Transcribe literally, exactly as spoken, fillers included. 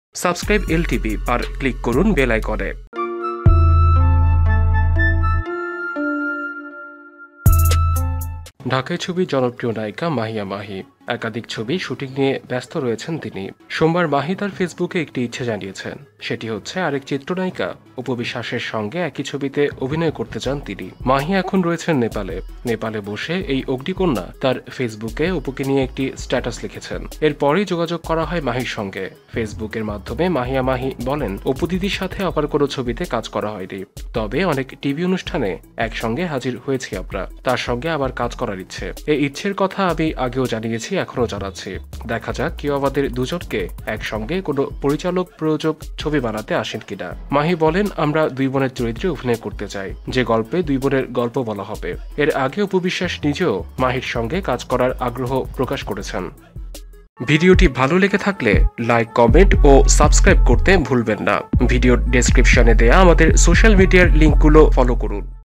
Subscribe LTV আর click করুন bell আইকনে। ঢাকায় ছবির জনপ্রিয় নায়িকা মাহিয়া মাহি একাধিক ছবি শুটিং নিয়ে ব্যস্ত রয়েছেন তিনি। সোমবার মাহি তার ফেসবুকে একটি ইচ্ছে জানিয়েছেন, সেটি হচ্ছে আরেক চিত্রনায়িকা অপু বিশ্বাসের সঙ্গে একই ছবিতে অভিনয় করতে চান তিনি। মাহি এখন রয়েছেন নেপালে। নেপালে বসে এই অগ্নিকন্যা তার ফেসবুকে অপুকে নিয়ে একটি স্ট্যাটাস লিখেছেন। এরপরই যোগাযোগ করা হয় মাহির সঙ্গে। ফেসবুকের মাধ্যমে মাহিয়া মাহি বলেন, অপু দিদির সাথে আবার কোনো ছবিতে কাজ করা হয়নি, তবে অনেক টিভি অনুষ্ঠানে একসঙ্গে হাজির হয়েছি আমরা, তার সঙ্গে আবার কাজ করার ইচ্ছে। এই ইচ্ছের কথা আমি আগেও জানিয়েছি, এখনো জানাচ্ছি। দেখা যাক কেউ আমাদের দুজনকে একসঙ্গে কোনো পরিচালক প্রযোজক ছবি বানাতে আসেন কিনা। মাহি বলেন, আমরা দুই বোনের চরিত্রে অভিনয় করতে চাই, যে গল্পে দুই বোনের গল্প বলা হবে। এর আগে অপু বিশ্বাস নিজেও মাহির সঙ্গে কাজ করার আগ্রহ প্রকাশ করেছেন। ভিডিওটি ভালো লেগে থাকলে লাইক, কমেন্ট ও সাবস্ক্রাইব করতে ভুলবেন না। ভিডিওর ডেসক্রিপশনে দেয়া আমাদের সোশ্যাল মিডিয়ার লিঙ্কগুলো ফলো করুন।